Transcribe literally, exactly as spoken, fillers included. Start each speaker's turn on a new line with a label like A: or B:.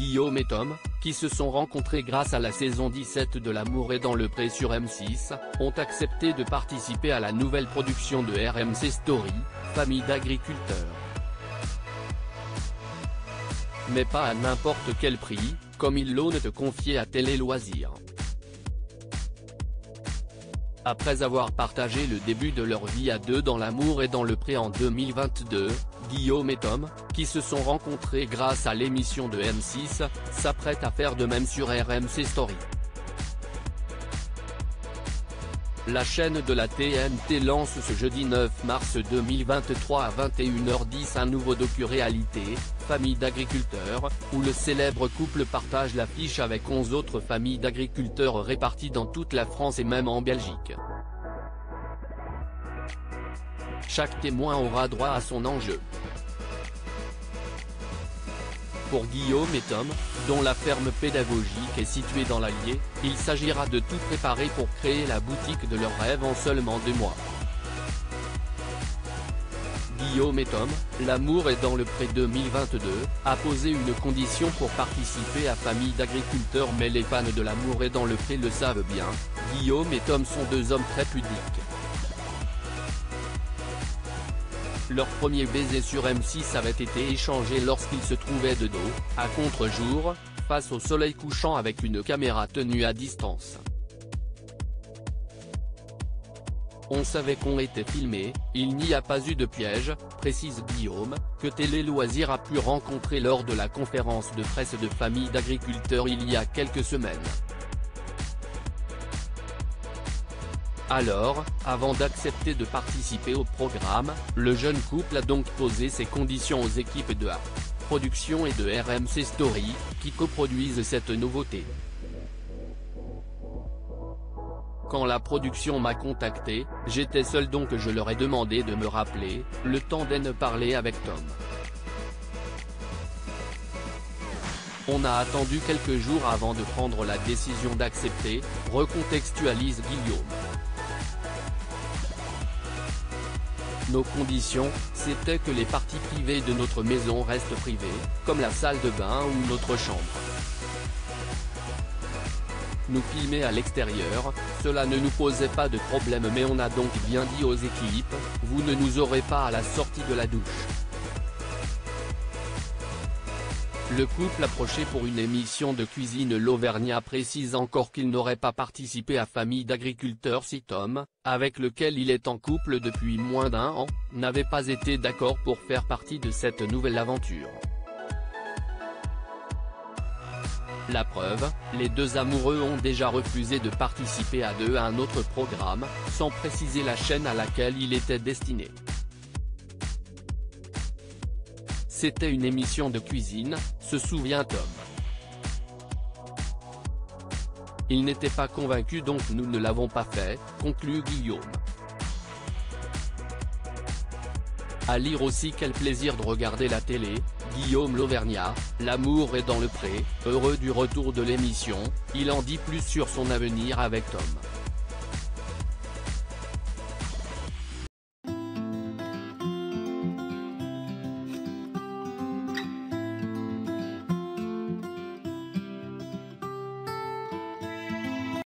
A: Guillaume et Tom, qui se sont rencontrés grâce à la saison dix-sept de L'amour est dans le pré sur M six, ont accepté de participer à la nouvelle production de R M C Story, Famille d'agriculteurs. Mais pas à n'importe quel prix, comme ils l'ont confié à Télé Loisirs. Après avoir partagé le début de leur vie à deux dans L'amour est dans le pré en deux mille vingt-deux, Guillaume et Tom, qui se sont rencontrés grâce à l'émission de M six, s'apprêtent à faire de même sur R M C Story. La chaîne de la T N T lance ce jeudi neuf mars deux mille vingt-trois à vingt et une heures dix un nouveau docu-réalité, Famille d'agriculteurs, où le célèbre couple partage l'affiche avec onze autres familles d'agriculteurs réparties dans toute la France et même en Belgique. Chaque témoin aura droit à son enjeu. Pour Guillaume et Tom, dont la ferme pédagogique est située dans l'Allier, il s'agira de tout préparer pour créer la boutique de leurs rêves en seulement deux mois. Guillaume et Tom, L'amour est dans le pré deux mille vingt-deux, a posé une condition pour participer à Famille d'agriculteurs, mais les fans de L'amour est dans le pré le savent bien, Guillaume et Tom sont deux hommes très pudiques. Leur premier baiser sur M six avait été échangé lorsqu'ils se trouvaient de dos, à contre-jour, face au soleil couchant avec une caméra tenue à distance. On savait qu'on était filmé, il n'y a pas eu de piège, précise Guillaume, que Télé Loisirs a pu rencontrer lors de la conférence de presse de Famille d'agriculteurs il y a quelques semaines. Alors, avant d'accepter de participer au programme, le jeune couple a donc posé ses conditions aux équipes de A Production et de R M C Story, qui coproduisent cette nouveauté. Quand la production m'a contacté, j'étais seul donc je leur ai demandé de me rappeler, le temps de parler avec Tom. On a attendu quelques jours avant de prendre la décision d'accepter, recontextualise Guillaume. Nos conditions, c'était que les parties privées de notre maison restent privées, comme la salle de bain ou notre chambre. Nous filmer à l'extérieur, cela ne nous posait pas de problème, mais on a donc bien dit aux équipes, vous ne nous aurez pas à la sortie de la douche. Le couple approché pour une émission de cuisine l'Auvergnat précise encore qu'il n'aurait pas participé à Famille d'agriculteurs si Tom, avec lequel il est en couple depuis moins d'un an, n'avait pas été d'accord pour faire partie de cette nouvelle aventure. La preuve, les deux amoureux ont déjà refusé de participer à deux à un autre programme, sans préciser la chaîne à laquelle il était destiné. C'était une émission de cuisine, se souvient Tom. Il n'était pas convaincu donc nous ne l'avons pas fait, conclut Guillaume. À lire aussi quel plaisir de regarder la télé, Guillaume l'Auvergnat, L'amour est dans le pré, heureux du retour de l'émission, il en dit plus sur son avenir avec Tom.